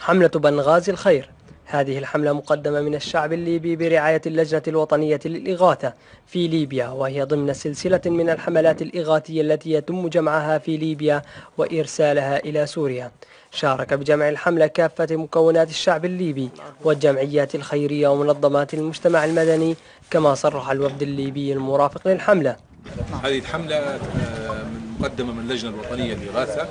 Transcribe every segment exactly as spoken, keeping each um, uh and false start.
حملة بنغازي الخير. هذه الحملة مقدمة من الشعب الليبي برعاية اللجنة الوطنية للإغاثة في ليبيا، وهي ضمن سلسلة من الحملات الإغاثية التي يتم جمعها في ليبيا وإرسالها إلى سوريا. شارك بجمع الحملة كافة مكونات الشعب الليبي والجمعيات الخيرية ومنظمات المجتمع المدني، كما صرح الوفد الليبي المرافق للحملة. هذه الحملة مقدمة من اللجنة الوطنية للإغاثة.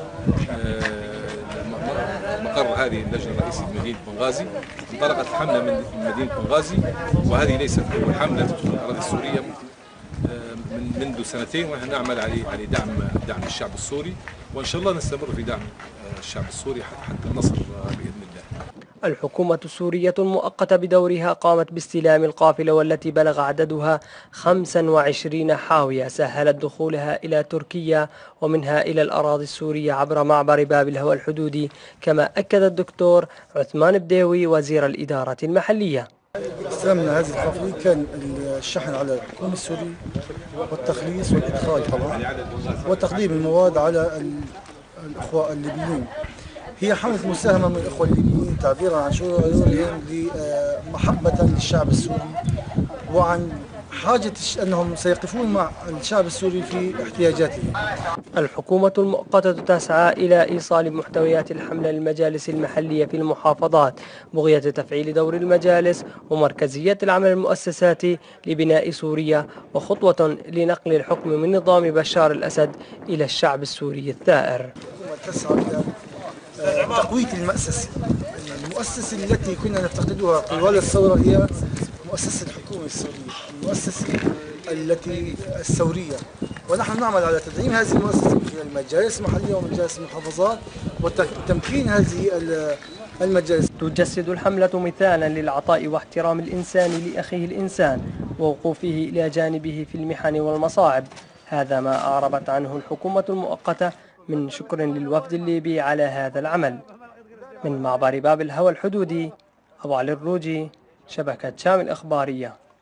مقر هذه اللجنة الرئيسي بمدينة بنغازي. انطلقت الحملة من مدينة بنغازي، وهذه ليست أول حملة تدخل الأراضي السورية من منذ سنتين، ونحن نعمل على على دعم دعم الشعب السوري، وإن شاء الله نستمر في دعم الشعب السوري حتى نصل بإذن الله. الحكومة السورية المؤقتة بدورها قامت باستلام القافلة، والتي بلغ عددها خمسة وعشرين حاوية سهلت دخولها إلى تركيا ومنها إلى الأراضي السورية عبر معبر باب الهوى الحدودي، كما أكد الدكتور عثمان بديوي وزير الإدارة المحلية. استلمنا هذه القافلة، كان الشحن على الحكومة السورية والتخليص والإدخال طبعا، وتقديم المواد على الأخوة الليبيين. هي حملة مساهمة من الأخوة الليبيين تعبيرا عن شعورهم محبة للشعب السوري، وعن حاجة أنهم سيقفون مع الشعب السوري في احتياجاته. الحكومة المؤقتة تسعى إلى إيصال محتويات الحملة للمجالس المحلية في المحافظات، بغية تفعيل دور المجالس ومركزية العمل المؤسساتي لبناء سوريا، وخطوة لنقل الحكم من نظام بشار الأسد إلى الشعب السوري الثائر. تسعى إلى تقوية المؤسسة المؤسسة التي كنا نفتقدها طوال الثورة، هي مؤسسة الحكومة السورية، المؤسسة التي الثورية، ونحن نعمل على تدعيم هذه المؤسسة من خلال المجالس المحلية ومجالس المحافظات وتمكين هذه المجالس. تجسد الحملة مثالا للعطاء واحترام الإنسان لأخيه الإنسان ووقوفه إلى جانبه في المحن والمصاعب. هذا ما أعربت عنه الحكومة المؤقتة من شكر للوفد الليبي على هذا العمل. من معبر باب الهوى الحدودي، أبو علي الروجي، شبكة شام الإخبارية.